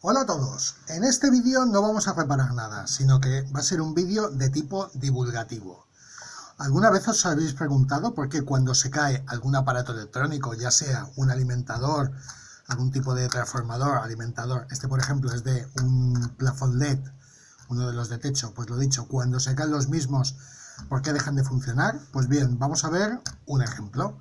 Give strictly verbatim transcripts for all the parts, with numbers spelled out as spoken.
Hola a todos, en este vídeo no vamos a reparar nada, sino que va a ser un vídeo de tipo divulgativo. ¿Alguna vez os habéis preguntado por qué cuando se cae algún aparato electrónico, ya sea un alimentador, algún tipo de transformador, alimentador, este por ejemplo es de un plafond L E D, uno de los de techo, pues lo dicho, cuando se caen los mismos, ¿por qué dejan de funcionar? Pues bien, vamos a ver un ejemplo.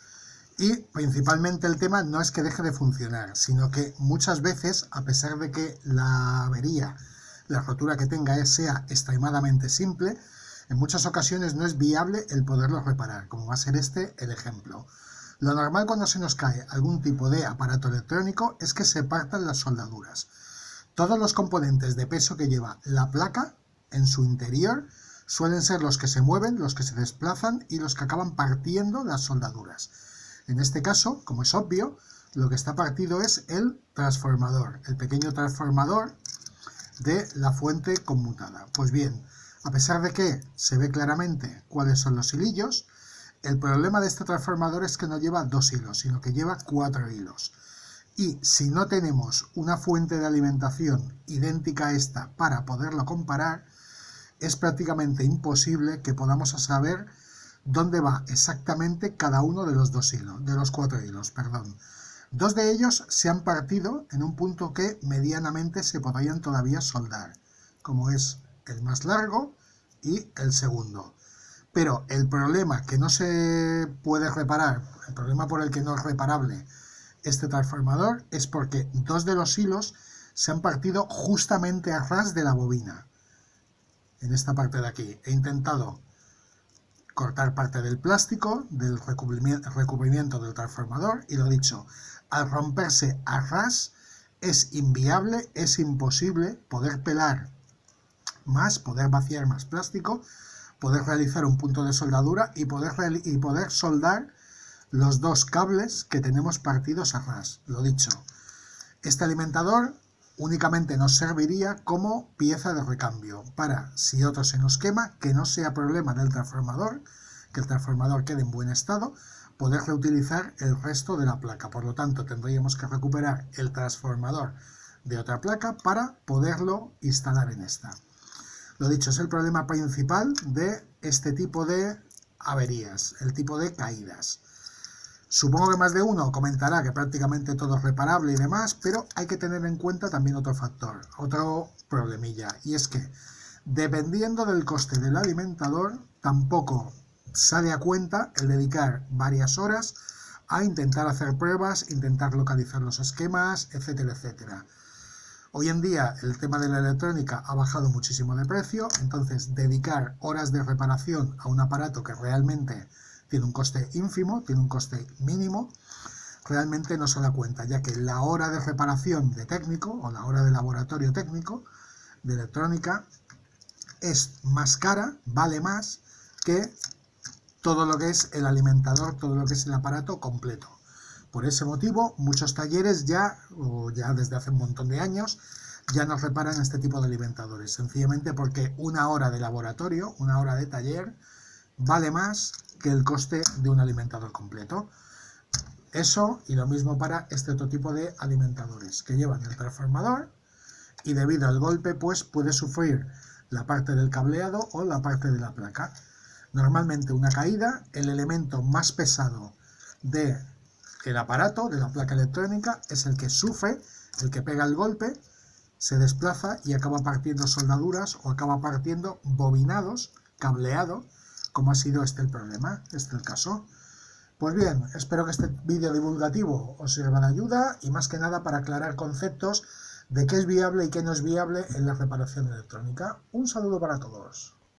Y principalmente el tema no es que deje de funcionar, sino que muchas veces, a pesar de que la avería, la rotura que tenga sea extremadamente simple, en muchas ocasiones no es viable el poderlo reparar, como va a ser este el ejemplo. Lo normal cuando se nos cae algún tipo de aparato electrónico es que se partan las soldaduras. Todos los componentes de peso que lleva la placa en su interior suelen ser los que se mueven, los que se desplazan y los que acaban partiendo las soldaduras. En este caso, como es obvio, lo que está partido es el transformador, el pequeño transformador de la fuente conmutada. Pues bien, a pesar de que se ve claramente cuáles son los hilillos, el problema de este transformador es que no lleva dos hilos, sino que lleva cuatro hilos. Y si no tenemos una fuente de alimentación idéntica a esta para poderlo comparar, es prácticamente imposible que podamos saber dónde va exactamente cada uno de los dos hilos, de los cuatro hilos, perdón. Dos de ellos se han partido en un punto que medianamente se podrían todavía soldar, como es el más largo y el segundo. Pero el problema que no se puede reparar, el problema por el que no es reparable este transformador, es porque dos de los hilos se han partido justamente a ras de la bobina. En esta parte de aquí he intentado cortar parte del plástico, del recubrimiento del transformador, y lo dicho, al romperse a ras es inviable, es imposible poder pelar más, poder vaciar más plástico, poder realizar un punto de soldadura y poder, y poder soldar los dos cables que tenemos partidos a ras. Lo dicho, este alimentador únicamente nos serviría como pieza de recambio para, si otro se nos quema, que no sea problema del transformador, que el transformador quede en buen estado, poder reutilizar el resto de la placa. Por lo tanto, tendríamos que recuperar el transformador de otra placa para poderlo instalar en esta. Lo dicho, es el problema principal de este tipo de averías, el tipo de caídas. Supongo que más de uno comentará que prácticamente todo es reparable y demás, pero hay que tener en cuenta también otro factor, otro problemilla, y es que dependiendo del coste del alimentador, tampoco sale a cuenta el dedicar varias horas a intentar hacer pruebas, intentar localizar los esquemas, etcétera, etcétera. Hoy en día el tema de la electrónica ha bajado muchísimo de precio, entonces dedicar horas de reparación a un aparato que realmente tiene un coste ínfimo, tiene un coste mínimo, realmente no se da cuenta, ya que la hora de reparación de técnico o la hora de laboratorio técnico de electrónica es más cara, vale más que todo lo que es el alimentador, todo lo que es el aparato completo. Por ese motivo, muchos talleres ya, o ya desde hace un montón de años, ya no reparan este tipo de alimentadores, sencillamente porque una hora de laboratorio, una hora de taller, vale más que el coste de un alimentador completo. Eso y lo mismo para este otro tipo de alimentadores que llevan el transformador y debido al golpe pues puede sufrir la parte del cableado o la parte de la placa. Normalmente una caída, el elemento más pesado del aparato, de la placa electrónica, es el que sufre, el que pega el golpe, se desplaza y acaba partiendo soldaduras o acaba partiendo bobinados, cableado, como ha sido este el problema, este es el caso. Pues bien, espero que este vídeo divulgativo os sirva de ayuda y más que nada para aclarar conceptos de qué es viable y qué no es viable en la reparación electrónica. Un saludo para todos.